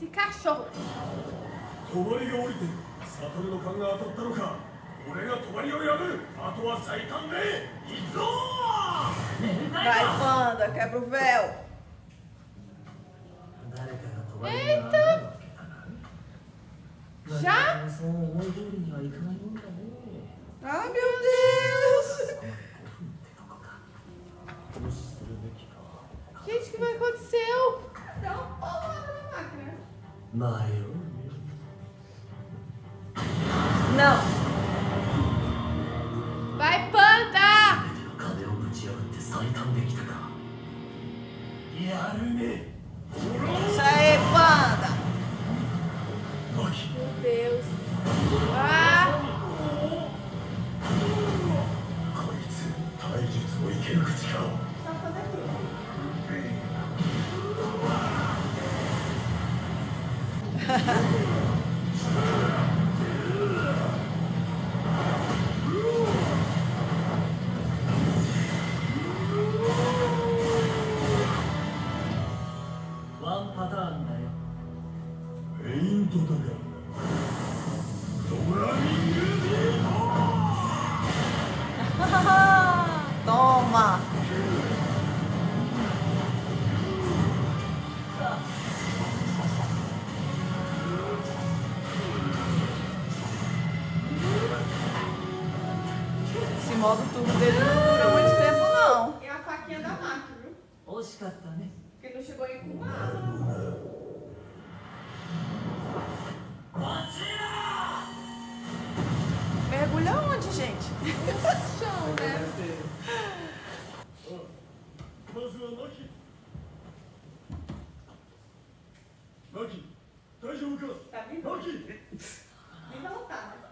Esse cachorro. 帳が降りてサトルの勘が当たったのか。俺が帳を破る。あとは最短で行くぞ。 Vai, Panda, quebra o véu. Eita! Já? Ai, meu Deus! Gente, o que vai acontecer? Dá uma paulada na máquina. Não! Vai, Panda! Isso aí, Panda! Meu Deus. Ah! Só fazer Toma! Esse modo turbo dele não dura muito tempo, não. É a faquinha da máquina, viu? Porque não chegou em com nada. Mergulha onde, gente? Chão, né? まずはナキ。ナキ、大丈夫か。 Tá vindo? ナキ。 Ainda não tá, né?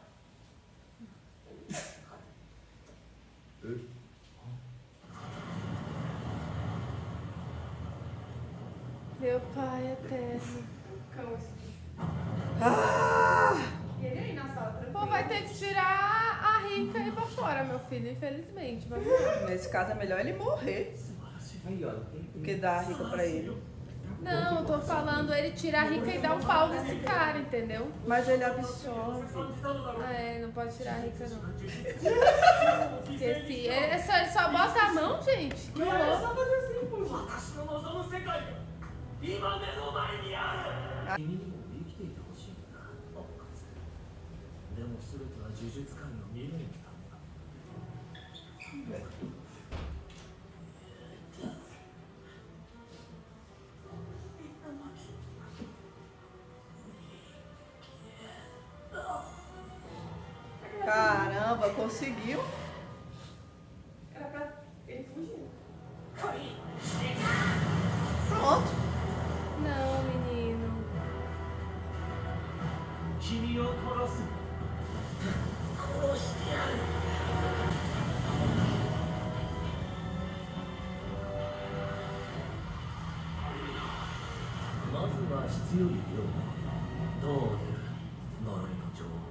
Meu pai eterno. Cão esse bicho. Ah! E ele aí na sala tranquilo. Pô, vai ter que tirar a Rica e ir pra fora, meu filho, infelizmente. Vai ver. Nesse caso é melhor ele morrer do que dar a rica pra ele. Não, eu tô falando ele tirar a Rica e dar um pau nesse cara, entendeu? Mas ele absorve. Ah, é, não pode tirar a Rica, não. Esqueci. Ele só bota a mão, gente. Que horror. Só fazer assim, poxa. でも全ては呪術界の未練のためだ。 Caramba, conseguiu. Era pra ele fugir. Pronto. Não, menino. 君を殺す。殺してやる。まずは質より量。どう出る呪いの情報。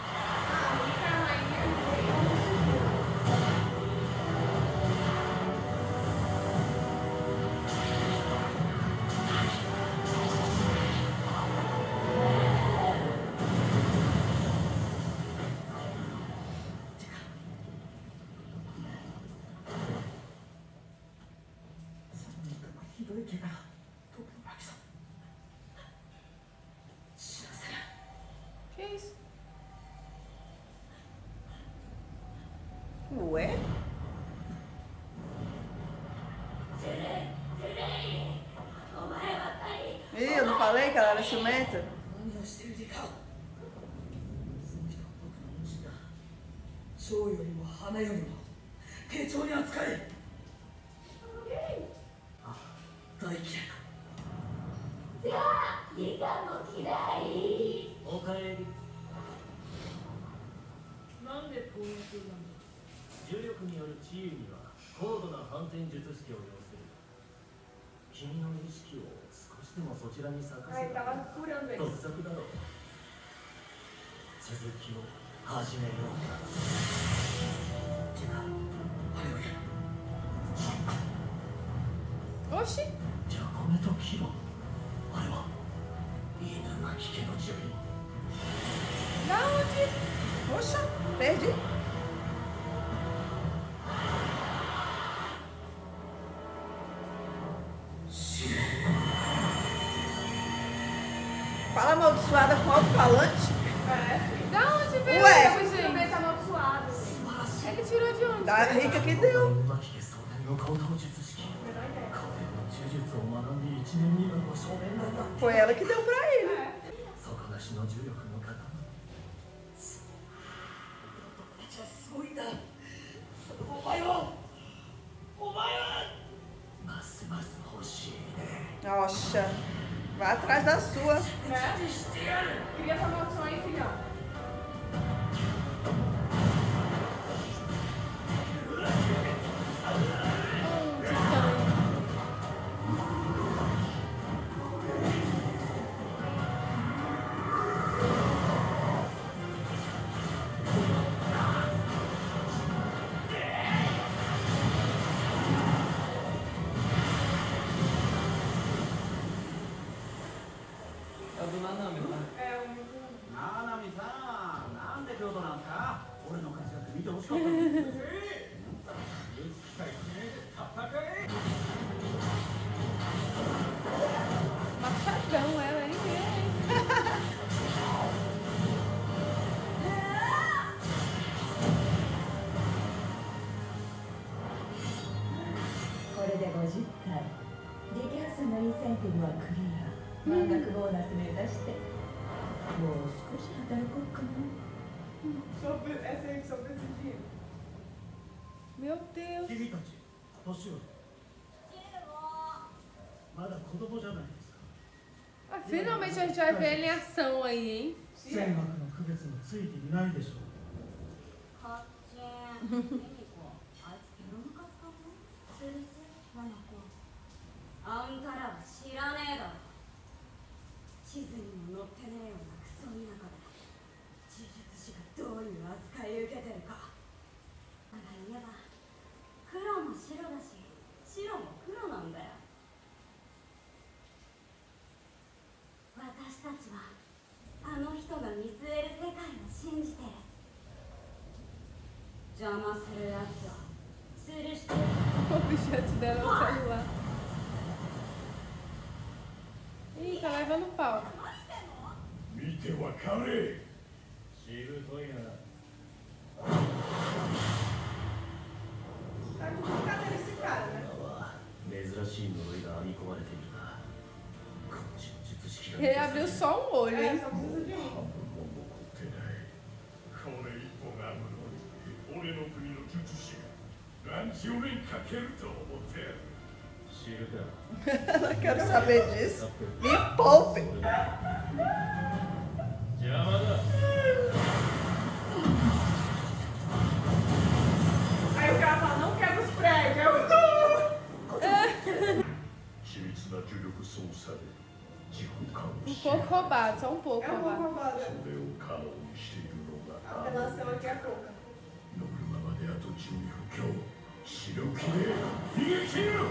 Que isso? Ué? Ih, eu não falei que ela era ciumenta? 蝶よりも花よりも丁重に扱え。あ、大嫌いだ。 理科の嫌い。おかえり。なんで攻撃なんだ。重力による治癒には高度な反転術式を要する。君の意識を少しでもそちらに咲かせ Aí た tava curando 得 ele. 策だろう。続きを始めよう。てか、あれをやる。 Oxi. じゃあ米と切ろう。あれは。いい Da onde? Poxa, perdi. Fala amaldiçoada com alto-falante? Da onde veio Ué. isso, gente? amaldiçoado. Ele tirou de onde? Da rica que deu. 馬木家壮大の高等術式彼の呪術を学んで1年未満の少年なんだ Foi ela que deu pra ele. 底なしの重力の塊すごいんだ。お前はますます欲しいね Nossa. Vai atrás da sua. Né? Queria essa maldição aí, filhão. É o do Nanami, não é? É, o ナナミさん、なんで京都なんすか？俺の活躍見てほしかったのに。 machadão ela, hein? これで50回。撃破数のインセンティブはクリア。満額ボーナス目指して。もう少し働こうかな。 Essa aí só pra esse dia. Meu Deus. 君たち年寄りまだ子供じゃないですか Ah, finalmente a gente vai ver ele em ação aí, hein? 善悪の区別もついていないでしょうかっちん。ミミコ、あいつゲロムカつかも。するす、ママ子。あんたらは知らねえだろ。地図にも載ってねえようなクソ田舎で。呪術師がどういう扱い受けてるか。だから言えば、黒も白だし、白も黒なんだよ。私たちは、あの人が見据える世界を信じてる。邪魔するやつを吊るしてる。 O objeto dela é o celular. Ih, tá levando pau. 見てわかれ。 しぶといな Tá com brincadeira esse cara, né? 珍しい呪いが編み込まれているなこっちの術式が Ele abriu só um olho, hein? 半分も残ってないこれ一本あるのに俺の国の術師が何十年かけると思ってる知るか Não quero saber disso. Me poupe. 邪魔だ Aí o cara fala, não quebra os prédios. 緻密な重力操作で自分感を Um し pouco roubado, só um pouco É um pouco roubado. roubada. それを可能にしているのが A apelação aqui é pouca. 乗るままであと12分強白切れ逃げ切る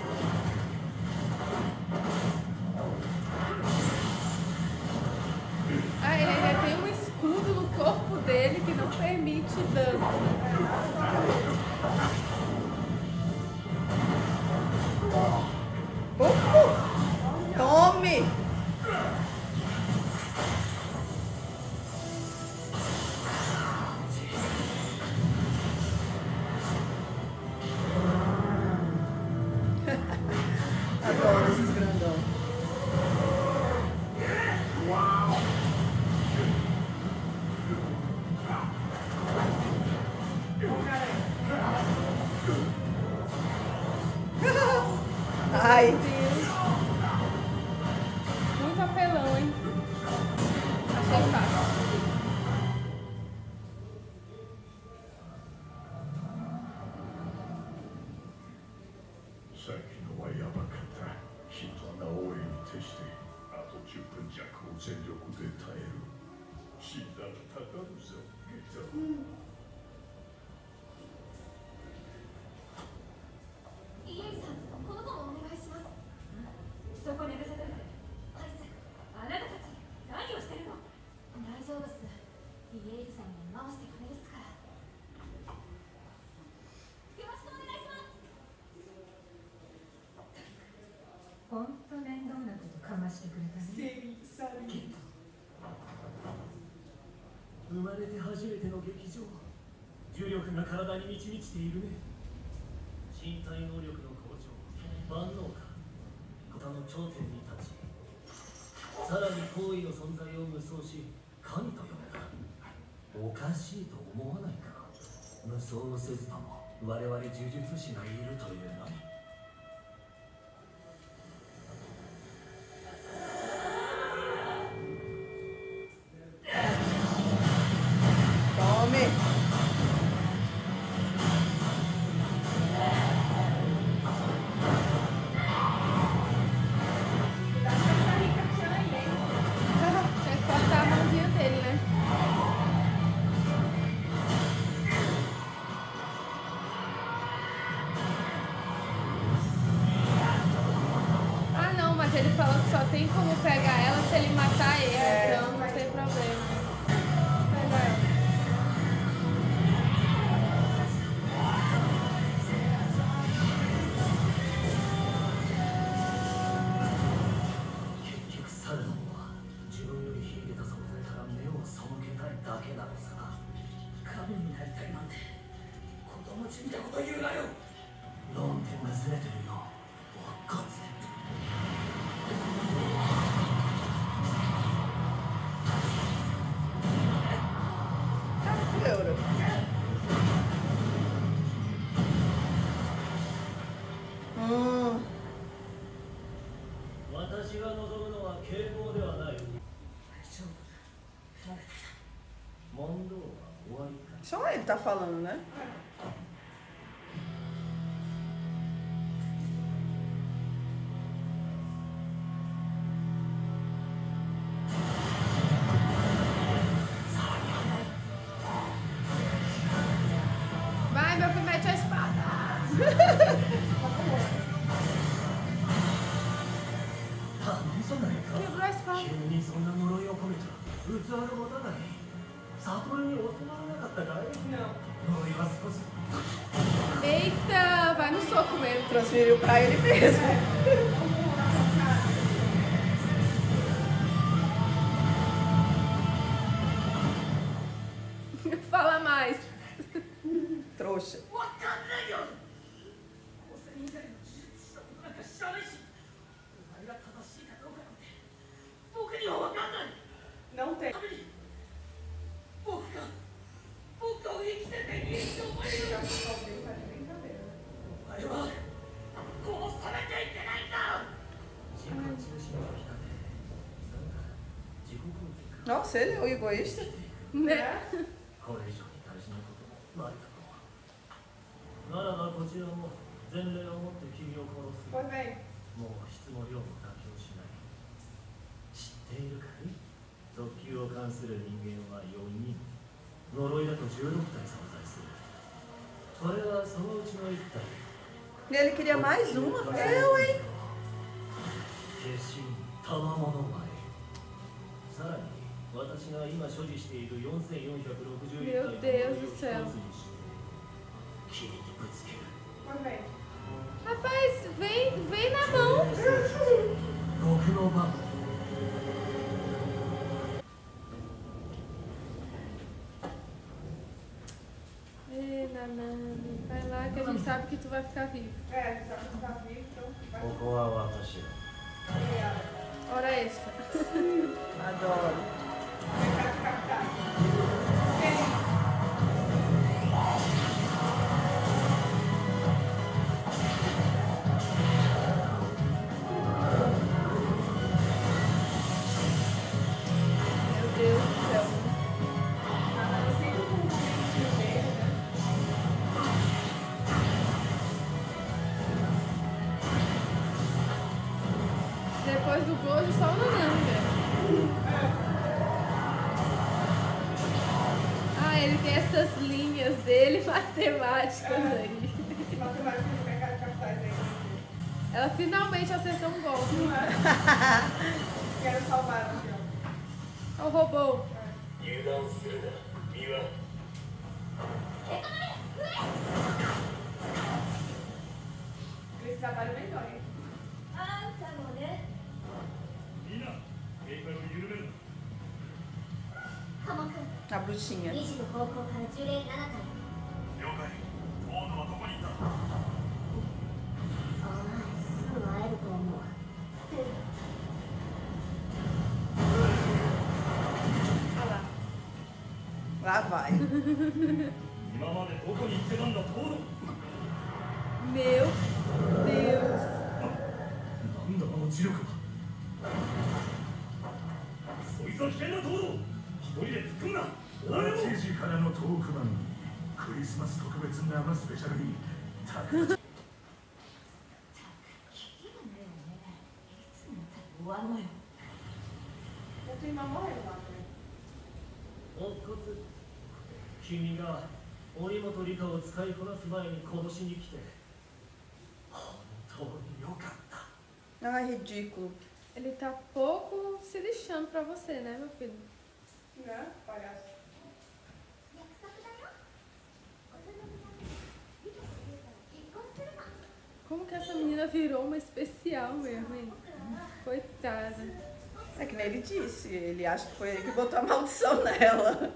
Ah, ele ainda tem um escudo no corpo dele que não permite dano. Tome! Adoro esses grandão. Ai, Muito apelão, hein? Achei fácil. さっきのはやばかったきっとあんな応援に徹してあと10分弱を全力で耐える死んだらたかるぞゲトイエイさん、この子もお願いします。そこ寝かせて。あいつ、あなたたち、何をしてるしてくれたね。 生まれて初めての劇場。重力が体に満ち満ちているね。身体能力の向上、万能感、型の頂点に立ち、さらに行為の存在を無双し、神と呼んだ。おかしいと思わないか。無双をせずとも我々呪術師がいるというのに。 Ele falou que só tem como pegar ela se ele matar ele, então não tem problema. Pegar ela. Só ele tá falando, né? Vai, meu filho, mete a espada. Quebrou a espada. Eita, vai no soco mesmo. Transferiu pra ele mesmo. Fala mais. Trouxa. Não tem. Nossa, ele é o egoísta. Né? これ以上に大事なこともないだろう。ならばこちらも前例をもって君を殺す。 Pois bem. もう質も量も妥協しない。知っているかい？特級を関する人間は4人。呪いだと16体存在する。これはそのうちの1体。 Ele queria mais uma? Eu, hein? 化身、賜物前。さらに私が今所持している4461 Meu Deus do céu. Rapaz, vem na mão. Ei, Nanani, vai lá que a gente sabe que tu vai ficar vivo. É, a gente sabe que tu vai vivo, então. Hora extra. Adoro. Meu Deus do céu. Depois do gozo, só o Nanami, velho. Ele tem essas linhas dele matemáticas aí. Matemática de mercado de capitais aí. Ela finalmente acertou um golpe. Quero salvar aqui, ó. Olha o robô. Esse trabalho melhor, hein? bruxinha. 2時の方向から樹齢7体。 了解。遠野はどこにいた？ ああ、すぐ会えると思う。 Lá vai. 今までどこに行ってたんだ、遠野。 Meu Deus. なんだあの磁力は。そいつは危険な遠野。一人で突っ込んだ。俺も。 8時からのトーク番組クリスマス特別生スペシャルにタクキリがないよね。いつになったら終わるのよ。 Eu tenho uma morrendo lá também. 乙骨、君が折本理香を使いこなす前に殺しに来て本当によかった。 Ai, ridículo. Ele tá pouco se lixando pra você, né, meu filho? Né, palhaço? 約束だよ。大人になって理香と優香は結婚するの。 Como que essa menina virou uma especial mesmo, hein? Coitada. É que nem ele disse, ele acha que foi ele que botou a maldição nela.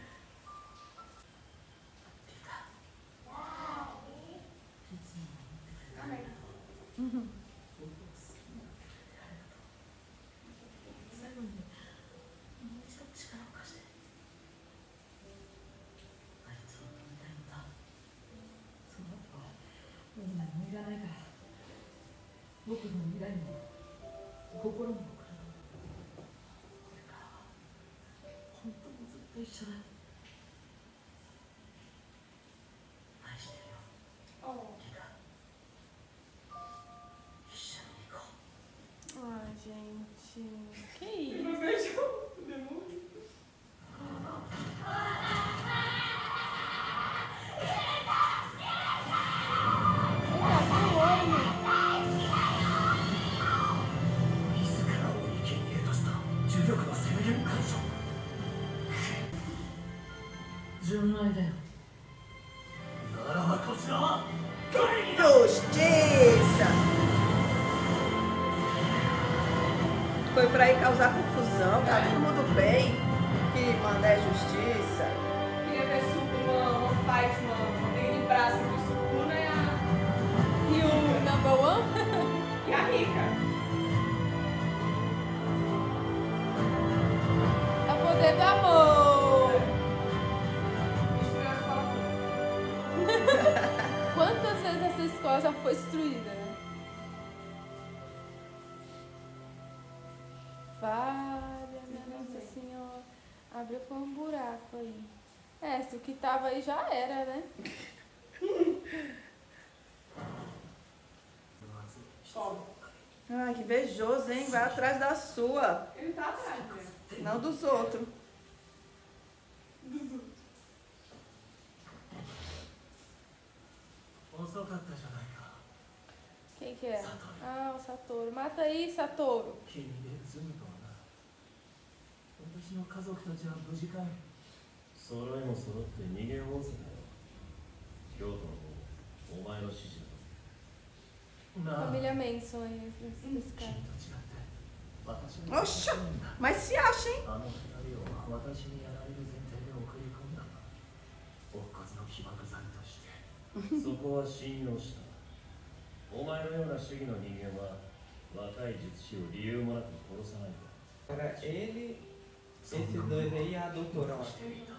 Ai, gente. Que isso? Não vejo o demônio. Eita, pulou, meu. 自らを生贄とした重力の制限解除。純愛だよ。ならばこちらは会議だ。 Justiça! Foi pra ir causar confusão, tá todo mundo bem. Que manda é justiça. Queria ver uma fight, uma briga de braço entre o Sukuna E o number one? e a Rika. É o poder do amor. Destruiu a escola toda. Quantas vezes essa escola já foi destruída, né? Valha, minha Nossa Senhora. Abriu foi um buraco aí. É, se o que tava aí já era, né? Sobe. Ai, que invejoso, hein? Vai atrás da sua, Ele tá atrás, né? não dos outros. Quem que é? Ah, o Satoru. Mata aí, Satoru. 君で済むとはな。私の家族たちは無事かい？揃いも揃って逃げおおせだよ。京都の方、お前の指示だ。なあ、 Família Manson aí, esse 君 cara. と違って私は Oxa, mas se acha, hein? あの二人を私にやられる前提で送り込んだ。乙骨の起爆剤として。そこは信用した。お前のような主義の人間は若い術師を理由もなく殺さないんだ。 Era ele, esses dois aí e a doutora lá.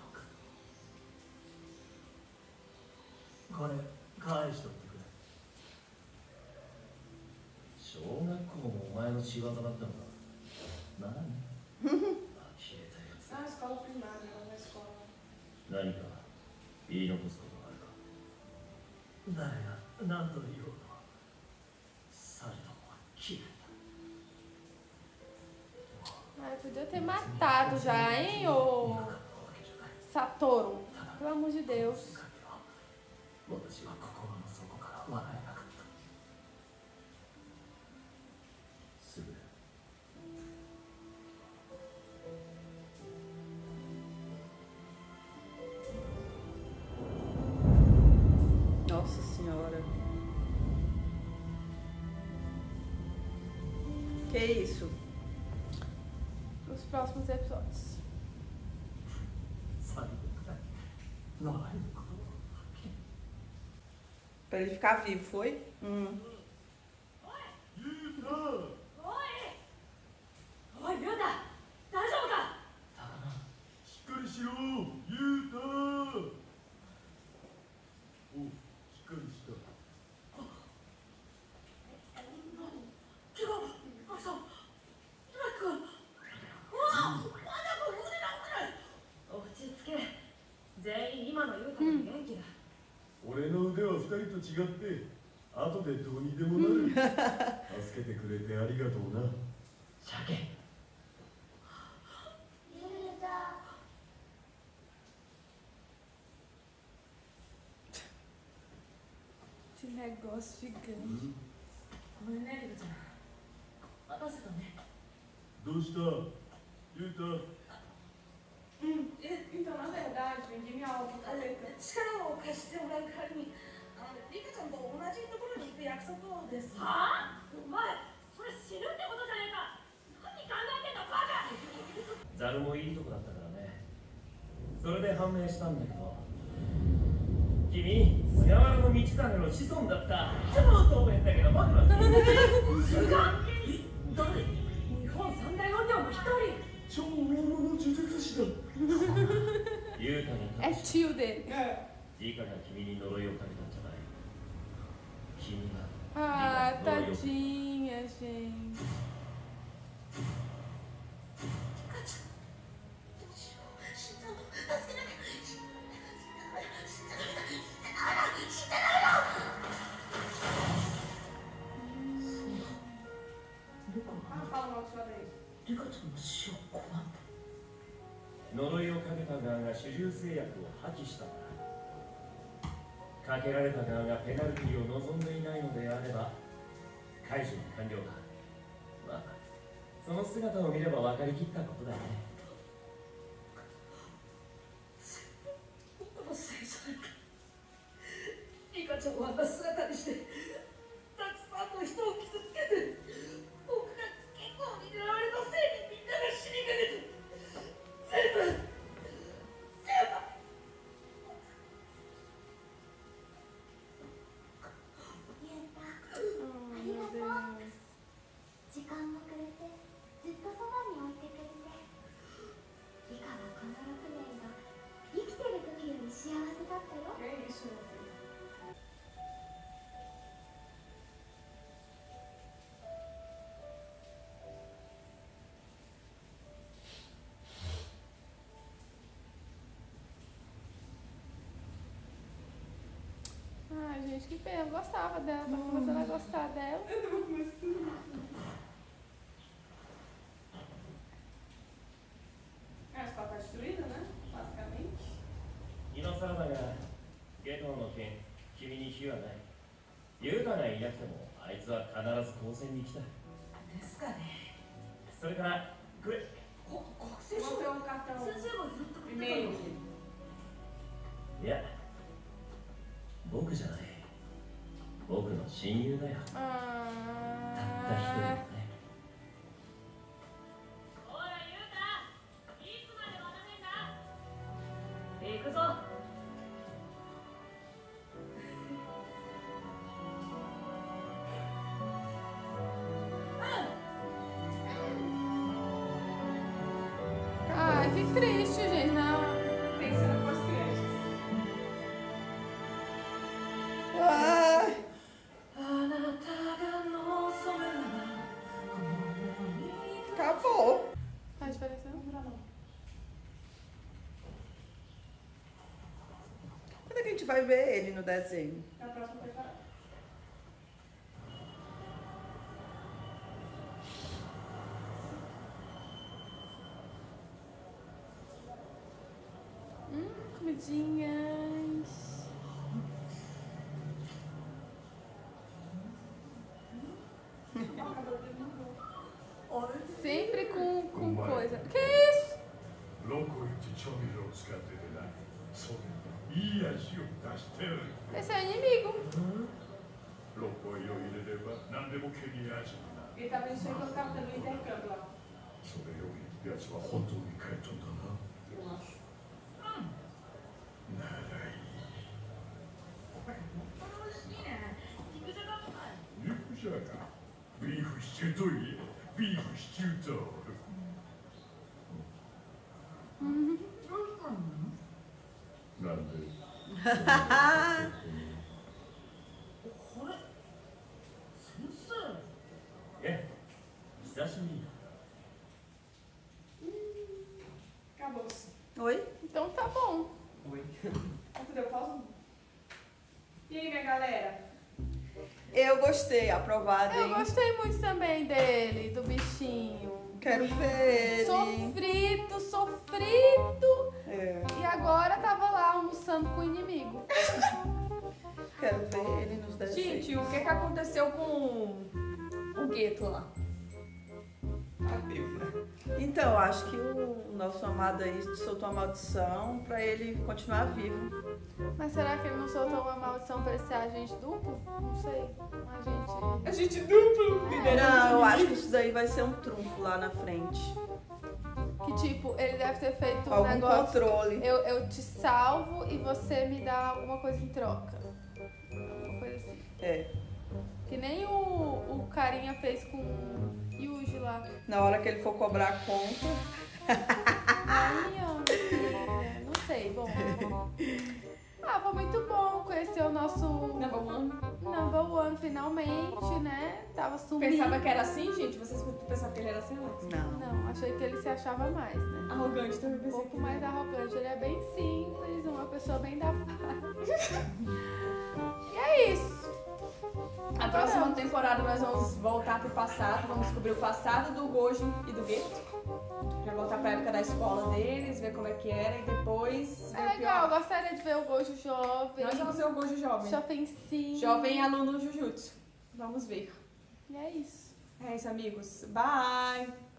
これ返しとってくれ。小学校もお前の仕業だったのか。何？呆れたやつ。 Ah, escola primária, na escola. 何か言い残すことがあるか。誰が何と言おうと、サルトは消えた。 Ai, podia ter matado já, hein, ô Satoru. Pelo amor de Deus. 私は心の底から笑えなかった。すぐ Nossa Senhora. Que isso? Os próximos episódios. サル Pra ele ficar vivo, foi? おい亮太大丈夫か。 しっかりしろユウタ。お、しっかりした。 怪我どうした。岩城君。うわ、まだここでなんかない。落ち着け。全員今の優太の元気だ。 俺の腕は二人と違って後でどうにでもなる。助けてくれてありがとうな。 鮭。 Esse negócio gigante. ごめんね、リカちゃん。待たせたね。 どうしたユウタ。 Então, na verdade, vendi minha aula pro capeta. 力を貸してもらう代わりに、リカちゃんと同じところに行く約束をです。はぁ？お前、それ死ぬってことじゃねえか。何考えてんだ、バカ。 ザルもいいとこだったからね。それで判明したんだけど、君菅原道真の子孫だった。超遠弁だけど僕の菅誰？日本三大怨霊の一人。 超大物呪術師だ。 ユウタが É tio dele. リカが君に呪いをかけたんじゃない。君が Ah, リカに呪いを tadinha, gente. 死んだの、助けなきゃ。死んだダメだ。死んだダメだ。死んだダメだ。 Ah, fala mal de sua vez. リカちゃんの死を拒んだ。 呪いをかけた側が主従制約を破棄したのだ。かけられた側がペナルティを望んでいないのであれば解除完了だ。まあその姿を見れば分かりきったことだよね。 僕のせいじゃないか。リカちゃんをあんな姿にしてたくさんの人を傷つけて、僕が結構に狙われたせいにみんなが死にかけて、全部ゆうた、ありがとう。時間もくれて、ずっとそばに置いてくれて。リカはこの6年が生きてる時より幸せだったよ。 É isso, meu filho. Ah, gente, que pena. Eu gostava dela. Tô começando a gostar dela. Eu tava começando. A escola tá destruída, né? Basicamente. 今更だがゲトの件君に非はない。ユウタがいなくてもあいつは必ず高専に来た。 ですかね。 それからこれ国生 Vou ter um cartão 先生がずっとくれてた e-mail. の。 いや僕じゃない。僕の親友だよ。たった一人だ Ah. ね。 ほらゆうた、いつまで待たせんだ。 行くぞ。 Ai, que triste, gente. Não. Pensando com as crianças. Ai, あなたが望めばこの世に acabou. Faz diferença não? Quando é que a gente vai ver ele no desenho? É a próxima temporada. Comidinhas. Sempre com coisa. Que isso? ロコイチ調味料を使っててな。それいい味を出してる。 Esse é inimigo. ロコイを入れれば何でも毛に味になる。 Ele tá vendo isso aí quando tava dando intercâmbio lá. それより奴は本当に帰ったんだな。 Eu acho. ならけといえビーフシチューとなんでこれ先生え久しぶり Acabou-se. Oi? Então tá bom. Oi. Entendeu? Pausa. E aí, minha galera? Eu gostei, aprovado, Eu hein? gostei muito também dele, do bichinho. Quero ver ele. Sofrido. É. E agora tava lá almoçando com o inimigo. Quero ver ele nos desenhos. Gente, o que aconteceu com o Gueto lá? Tá vivo, né? Então, acho que o nosso amado aí soltou uma maldição pra ele continuar vivo. Mas será que ele não soltou uma maldição pra ele ser agente duplo? Não sei. Um agente... Agente duplo, Não, eu acho que isso daí vai ser um trunfo lá na frente. Que tipo, ele deve ter feito um Algum negócio... controle. Eu te salvo e você me dá alguma coisa em troca. Alguma coisa assim. É. Que nem o carinha fez com o Yuji lá. Na hora que ele for cobrar a conta. Aí, ó, minha filha, não sei, bom. Ah, foi muito bom conhecer o nosso Number One finalmente, né? Tava sumindo. Pensava que era assim, gente? Vocês pensavam que ele era assim antes? Não. Achei que ele se achava mais, né? Arrogante também Um pensei. pouco mais arrogante. Ele é bem simples, uma pessoa bem da paz. E é isso. A próxima temporada nós vamos voltar pro passado, vamos descobrir o passado do Gojo e do Geto. Já voltar pra época da escola deles, ver como é que era e depois... É legal, eu gostaria de ver o Gojo jovem. Nós vamos ver o Gojo jovem. Jovem sim. Jovem aluno Jujutsu. Vamos ver. E é isso. É isso, amigos. Bye!